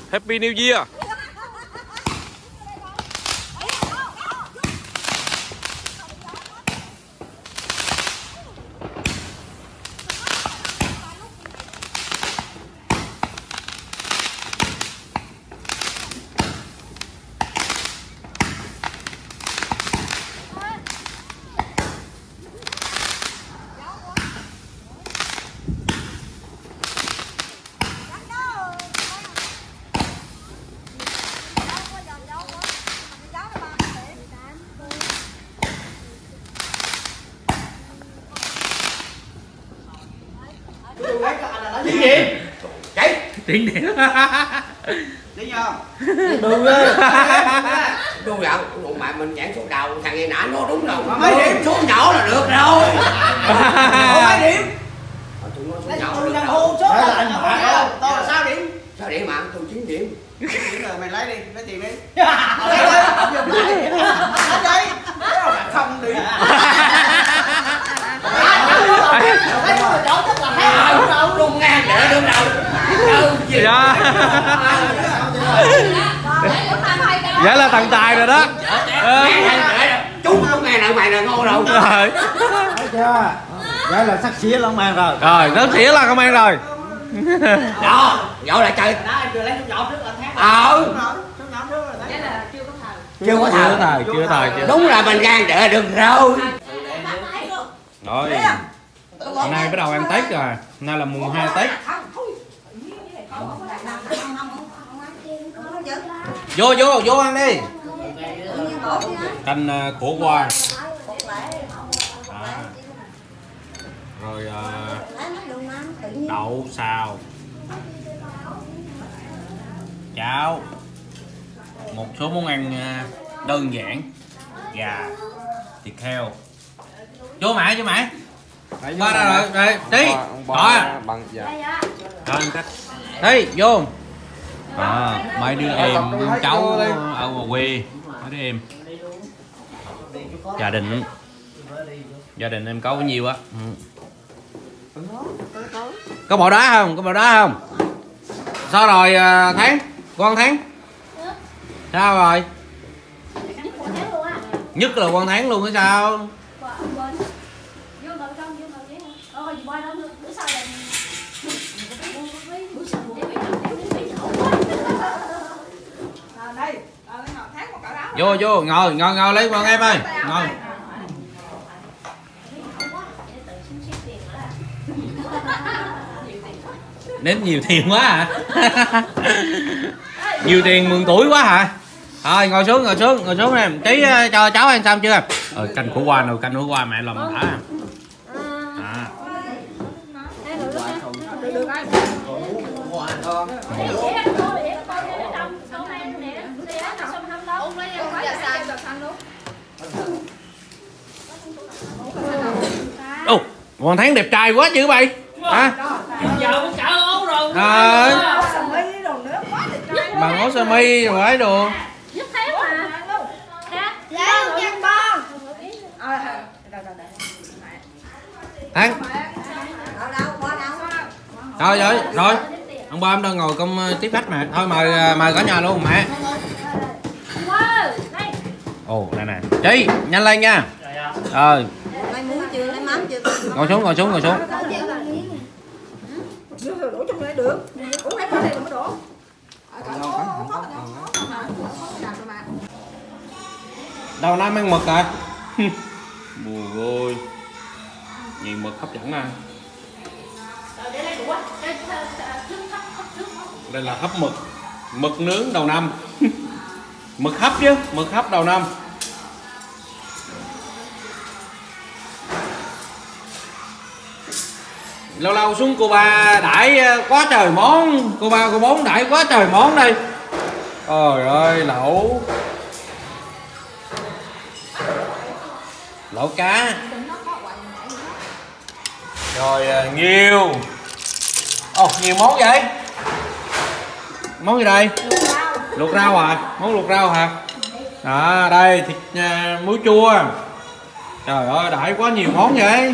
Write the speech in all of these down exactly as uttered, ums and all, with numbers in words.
Happy New Year. Tiếng gì? Chạy. Tiếng điện. Tiếng không? Đừng ơi. Đừng giận. Mà mình nhãn số đầu thằng này nã nó đúng rồi. Mấy điểm số nhỏ là được rồi. Không mấy điểm. Tụi nó số nhỏ. Tôi đang hôn số là anh hả? Tôi là sáu điểm. sáu điểm mà tôi chín điểm. chín rồi mày lấy đi, lấy tiền đi. Lấy đi. Không đi. Đúng ngang để đứng đầu. Dạ. Vậy là thằng tài rồi đó. Chú không nghe nợ mày là ngon đâu. Rồi. Thấy chưa? Vậy là sắc xía Long An rồi. Rồi, nó xỉa là công an rồi. Đó, dạo lại chơi. Đó, anh vừa lấy số nhỏ trước là tháng. Ờ. Chưa có thời, chưa thời, chưa thời. Đúng là mình gan đỡ được rồi. Rồi. Hôm nay bắt đầu ăn Tết rồi. Hôm nay là mùng hai Tết. Vô vô vô ăn đi. Canh uh, khổ qua. À. Rồi uh, đậu xào. Cháo. Một số món ăn uh, đơn giản. Gà, thịt heo. Vô mẹ, vô mẹ. Qua ra rồi, đây, đi. Rồi. Rồi cách. Đi, vô. À, mấy đứa em, cháu ở ngoài quê, mấy đứa em. Gia đình gia đình em có nhiều á. Ừ. Có bộ đá không? Có bộ đá không? Sao rồi Tháng? Con Tháng? Sao rồi? Nhất là con Tháng luôn hay sao? Vô vô ngồi ngồi ngồi lấy con em ơi ngồi. Đến nhiều tiền quá hả? Nhiều tiền mừng tuổi quá hả? Thôi ngồi xuống ngồi xuống ngồi xuống em tí cho cháu ăn xong chưa? Ờ canh khổ qua rồi canh khổ qua mẹ làm đã. À. Ồ, con Tháng đẹp trai quá chứ bay. Hả? Giờ chợ ấu rồi. Trời. Bà ngố sơ mi rồi ấy đồ. Giúp Tháng mà. Dạ, chăm con. Tháng. Thôi rồi, rồi. Ông ba em đang ngồi công tiếp khách mà. Thôi mời mời cả nhà luôn mẹ. Ồ, đây nè. Trí, nhanh lên nha. Ờ. Ngồi xuống, ngồi xuống, ngồi xuống. Đổ trong này được. Uống lấy cái này mới đổ. Đầu năm ăn mực à? Bùi ơi. Nhìn mực hấp dẫn à. Đây là hấp mực. Mực nướng đầu năm. Mực hấp chứ, mực hấp đầu năm. Lâu lâu xuống cô ba đãi quá trời món. Cô ba cô bốn đãi quá trời món đây. Trời ơi lẩu. Lẩu cá. Rồi nhiều. Ồ nhiều món vậy. Món gì đây? Luộc rau à? Món luộc rau hả? À đây thịt uh, muối chua. Trời ơi đãi quá nhiều món vậy.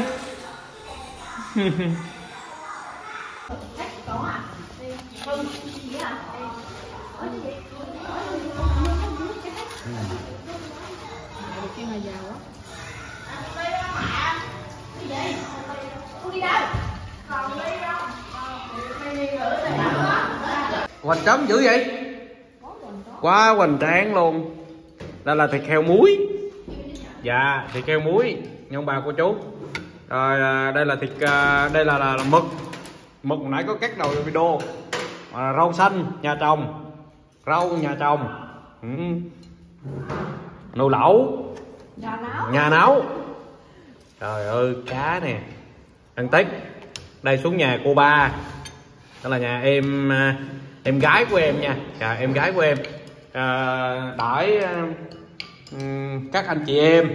hoành tráng dữ vậy, quá hoành tráng luôn. Đây là thịt heo muối. Dạ, thịt heo muối nha ông bà cô chú. Rồi đây là thịt, đây là, là, là mực. Mực hồi nãy có cắt đầu video. À, rau xanh nhà trồng, rau nhà trồng, ừ. Nồi lẩu Nhà nấu. nhà nấu. Trời ơi, cá nè, ăn Tết. Đây xuống nhà cô ba, đó là nhà em em gái của em nha. Dạ, em gái của em à, đãi um, các anh chị em.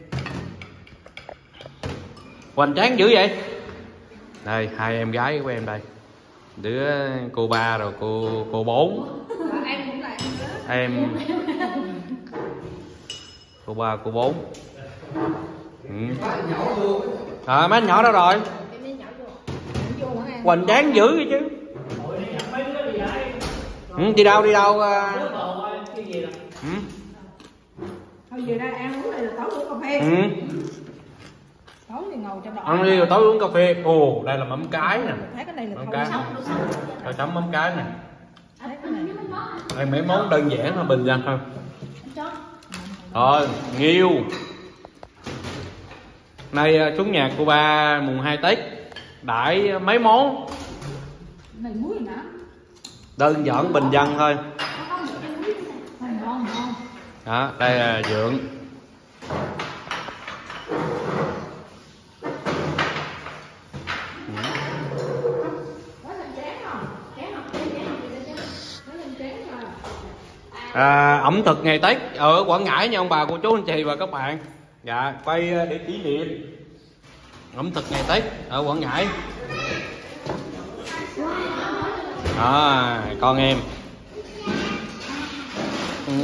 Hoành tráng dữ vậy. Đây hai em gái của em đây, đứa cô ba rồi cô cô bốn. Em cô ba cô bốn. Ừ. À, mấy anh nhỏ đâu rồi? Hoành tráng dữ vậy chứ. Ừ, đi đâu đi đâu? Ừ. Thôi về đây ăn uống này là tối uống cà phê. Ừ. Tối thì ngồi cho đỏ. Ăn đi rồi tối uống cà phê. Ồ, đây là mắm cái nè. Thấy cái này là Mắm thau cái. sống. Rồi chấm mắm cái nè. Thấy cái này. Đây mấy món đơn giản thôi, bình dân thôi. Rồi, nghêu. Nay xuống nhà cô ba mùng hai Tết đãi mấy món Này muối nè. đơn giản bình dân thôi. Ngon ngon. Đó, đây là dượng. À, ẩm thực ngày Tết ở Quảng Ngãi nha ông bà cô chú anh chị và các bạn. Dạ, quay để kỷ niệm ẩm thực ngày Tết ở Quảng Ngãi. À, con em. Ừ.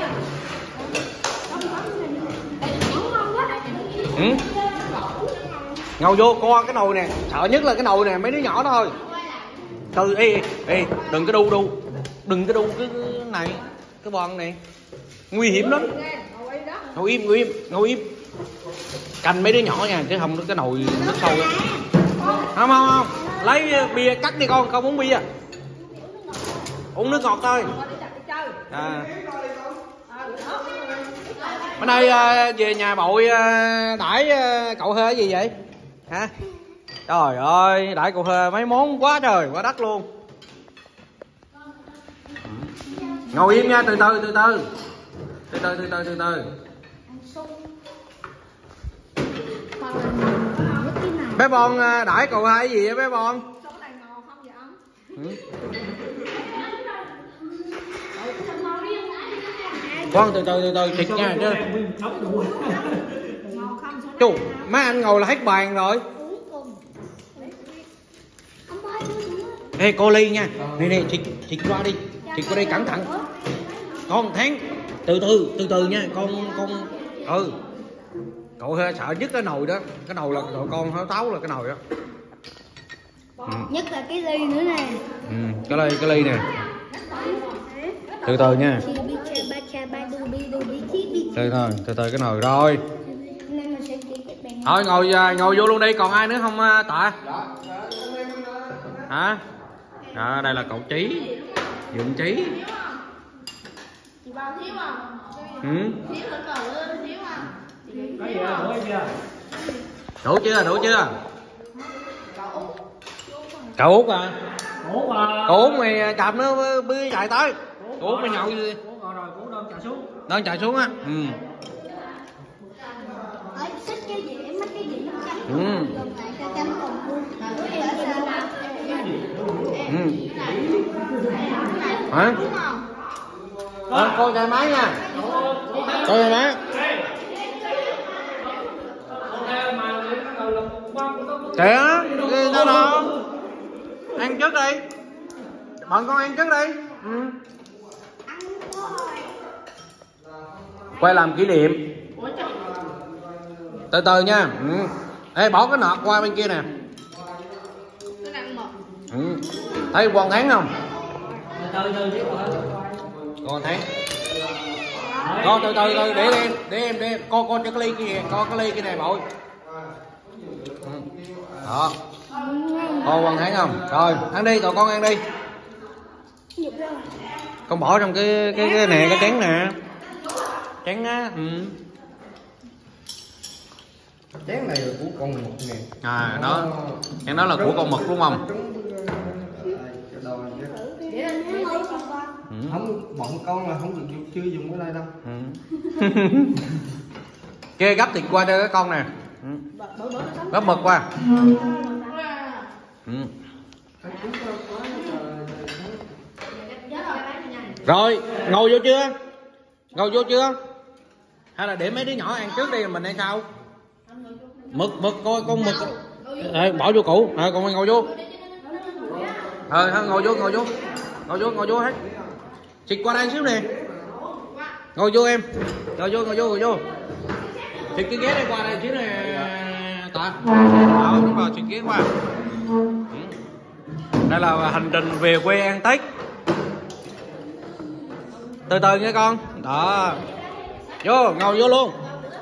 Ừ. Ngầu vô coi cái nồi nè, sợ nhất là cái nồi nè, mấy đứa nhỏ đó thôi. Từ ê, ê, đừng có đu đu, đừng có đu cái này, cái bon này, nguy hiểm lắm. Ngồi im, ngồi im, ngồi im. Canh mấy đứa nhỏ nha, chứ không cái nồi nước sâu đó. Không không không, lấy bia cắt đi con, không uống bia, uống nước ngọt thôi. À. Bữa nay uh, về nhà bội uh, đãi uh, cậu Hơ cái gì vậy hả? Trời ơi, đãi cậu Hơ mấy món quá trời quá đất luôn. Ngồi im nha, từ từ từ từ từ từ từ từ từ từ. Bé Bon uh, đãi cậu Hơ cái gì vậy bé Bon? Ừ. Con từ từ từ từ thịt nha chứ. Chú, mấy anh ngồi là hết bàn rồi. Ê cô Ly nha. Nè nè thịt thịt qua đi. Thịt qua đây cẩn thận. Con Tháng từ từ từ từ nha, con con ừ. Cậu hơi sợ nhất cái nồi đó, cái nồi là cậu con háo táo là cái nồi đó. Ừ. Nhất là cái ly nữa nè. Ừ, cái ly cái ly nè. Từ từ nha. Từ từ từ từ cái nồi rồi. Thôi ngồi ngồi vô luôn đi, còn ai nữa không Tạ? Hả? À, đây là cậu Trí, Dượng Trí. Ừ. Đủ chưa? Đủ chưa? Cậu Út à? Cậu Út mày chạp nó bươi chạy tới. Cậu Út mày nhậu gì? Đơn chạy xuống á. Ừ. Ừ. Ừ. Hả? Ờ, coi chạy máy nha. Coi chạy máy. Kìa, đi đâu đâu. Ăn trước đi. Bọn con ăn trước đi. Ừ. Quay làm kỷ niệm. Từ từ nha. Ừ. Ê, bỏ cái nọt qua bên kia nè. Ừ. Thấy Quang Tháng không? Con Tháng. Con từ từ từ để em, để em, để em. Con con cho cái ly kia nè, con cái ly kia này bội. Ừ. Đó. Con Quang Tháng không? Rồi, ăn đi, tụi con ăn đi. Con bỏ trong cái cái cái nè, cái chén nè, chén á. Ừ. Chén này là của con mực nè. À đó, chén đó là của con mực đúng không? Ừ. Không, bọn con là không được chưa dùng cái đây đâu. Ừ. Kê gấp thịt qua cho cái con nè. Ừ. Gấp mực qua. Ừ. Rồi, ngồi vô chưa? Ngồi vô chưa? Hay là để mấy đứa nhỏ ăn trước đi mình ăn sau? Mực, mực, coi con mực. Ê, bỏ vô củ, à, con ngồi vô. Ờ, thôi ngồi vô, ngồi vô. Ngồi vô, ngồi vô hết. Xịt qua đây xíu nè. Ngồi vô em. Ngồi vô, ngồi vô, ngồi vô. Xịt cái ghế đây qua đây xíu nè. Tạ. Đó, đúng rồi, xịt ghế qua. Đây là hành trình về quê ăn Tết. Từ từ nha con. Đó. Vô, ngồi vô luôn.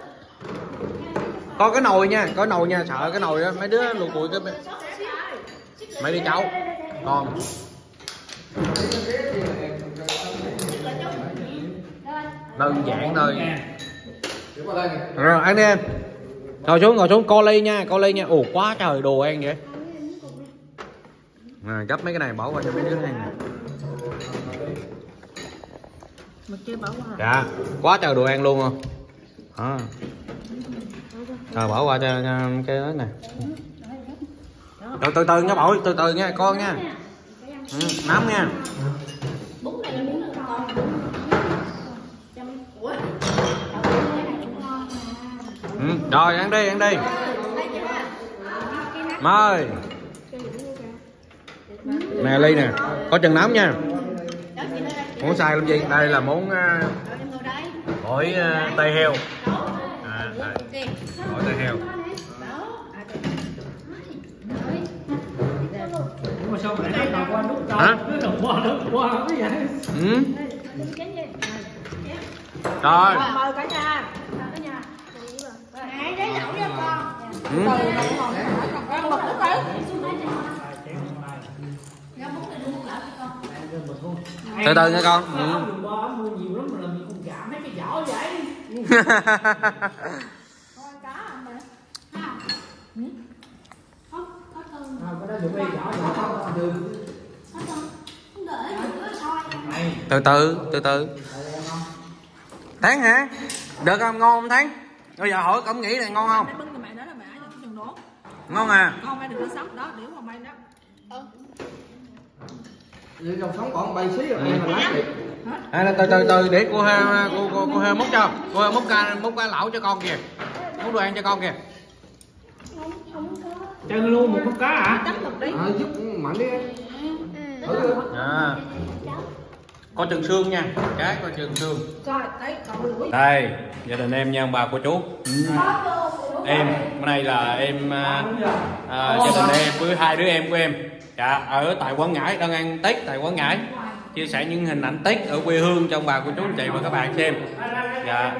Có cái nồi nha, có nồi nha, sợ cái nồi đó mấy đứa lùi bụi cái mấy đứa cháu. Con. Đơn giản thôi. Rồi ăn đi em. Ngồi xuống, ngồi xuống, co ly nha, co ly nha. Ồ quá trời đồ ăn vậy. À, gấp mấy cái này bỏ qua cho mấy đứa ăn nè. Dạ, quá trời đồ ăn luôn không? À. Rồi bỏ qua cho, cho cái đó nè. Rồi từ từ nha bội, từ từ nha con nha. Ừ, nắm nha. Ừ, rồi ăn đi, ăn đi. Mời. Nè ly nè, có chân nắm nha. Muốn xài làm gì? Đây là món uh, gỏi uh, tây heo. À, đây. Gỏi tây heo. Nhưng mà sao mày nói đầu qua nước Hả? cứ đầu qua nước qua cái vậy? Ừ. Rồi. Mời cả nhà. Cả nhà. Hãy để nhậu cho con. Ừ. Con mực nước đấy. Từ từ nha con. Ừ. Mua nhiều lắm mà mình không giảm mấy cái vỏ vậy. Con cá không mẹ? Không. Ừ? Không, có thường. À, cái đó dùng đi vỏ vỏ không đường. Có thường. Không để nữa thôi. Từ từ, từ từ. Tháng hả? Được không? Ngon không Tháng? Bây giờ hỏi cậu nghĩ này ngon không? Mẹ bưng cho mẹ đó là mẹ ai chứ đừng đốt. Ngon à? Con mẹ đừng có sóc đó, điểu mà mày đó. Ừ. Vậy dòng sống còn bay xí rồi em mình lát đi. À, từ từ từ để cô ha cô cô cô ha múc cho. Cô ha múc ca múc ca lẩu cho con kìa. Múc đồ ăn cho con kìa. Chân luôn một con cá hả? Chấm mực đi. À, giúp mạnh đi em. Thử đi. À. Có chân xương nha, cái có chân xương. Coi, đấy, còn lưỡi. Đây, gia đình em nha ông bà cô chú. Ừ. Em, bữa nay là em à, à, gia đình em với hai đứa em của em. Dạ, ở tại Quảng Ngãi, đang ăn Tết tại Quảng Ngãi. Chia sẻ những hình ảnh Tết ở quê hương cho ông bà cô chú anh chị và các bạn xem. Dạ.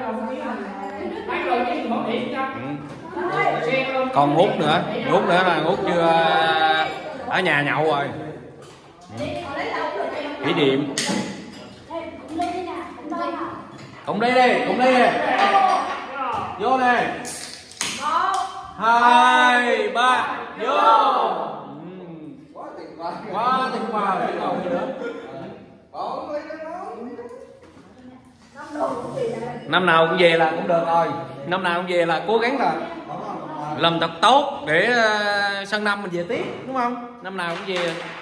Ừ. Còn hút nữa, hút nữa là hút chưa ở nhà nhậu rồi. Ừ. Kỷ niệm. Cùng đi đi, cùng đi đi. Vô nè. Hai, ba, vô. Quá tuyệt vời. Quá tuyệt vời. Để còn gì nữa. Năm nào cũng về là cũng được rồi. Năm nào cũng về là cố gắng là làm thật tốt để uh, sang năm mình về tiếp đúng không? Năm nào cũng về